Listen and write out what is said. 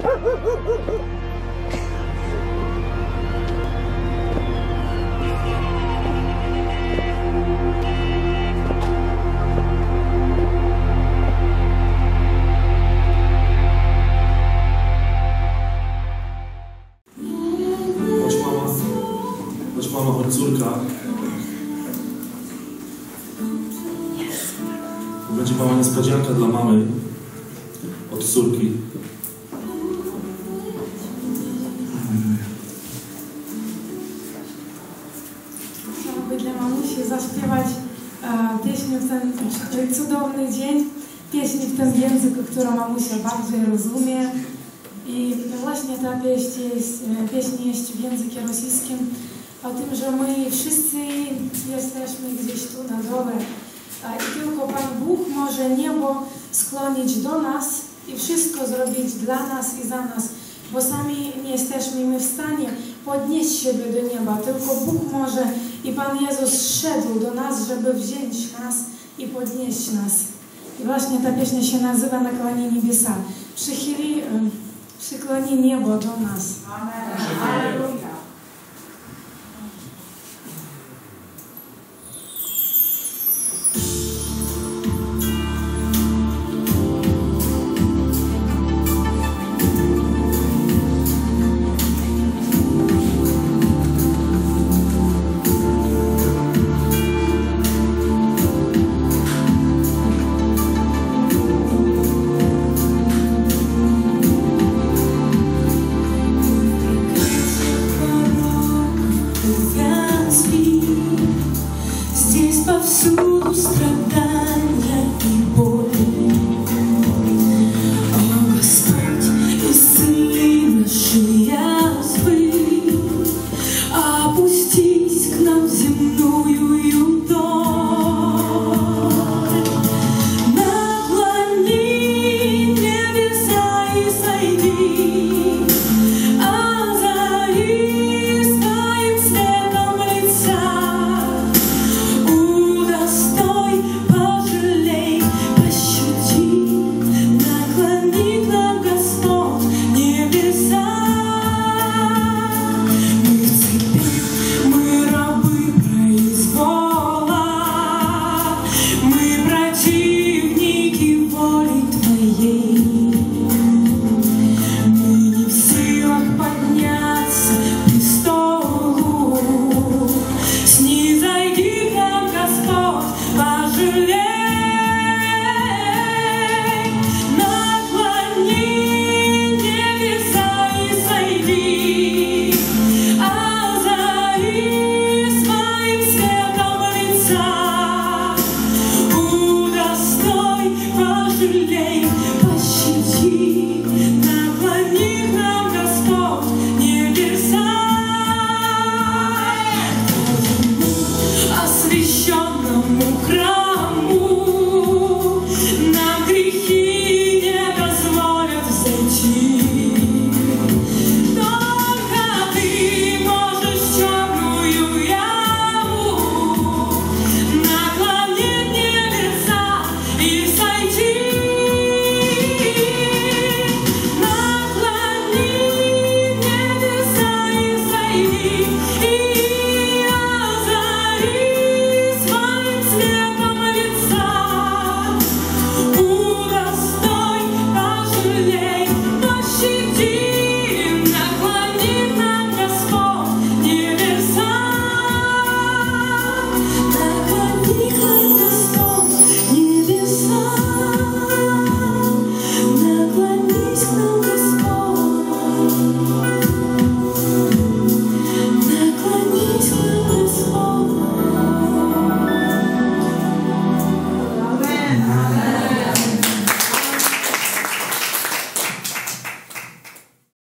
Mama, choć córka. Będzie mała niespodzianka dla mamy od córki. Chciałabym dla mamusi zaśpiewać pieśń w ten cudowny dzień, pieśń w tym języku, którą mamusia bardziej rozumie. I właśnie ta pieśń jest w języku rosyjskim o tym, że my wszyscy jesteśmy gdzieś tu na dole i tylko Pan Bóg może niebo skłonić do nas i wszystko zrobić dla nas i za nas, bo sami nie jesteśmy my w stanie podnieść siebie do nieba, tylko Bóg może i Pan Jezus szedł do nas, żeby wziąć nas i podnieść nas. I właśnie ta pieśń się nazywa Nakłoni niebiosa. Przykloni niebo do nas. Amen. Alleluja. Повсюду страдания и боли. О, Господь, исцели наши язвы, опустись к нам в земную даль. Наклони небеса и сойди, озари своим светом лица. Удостой, пожалей.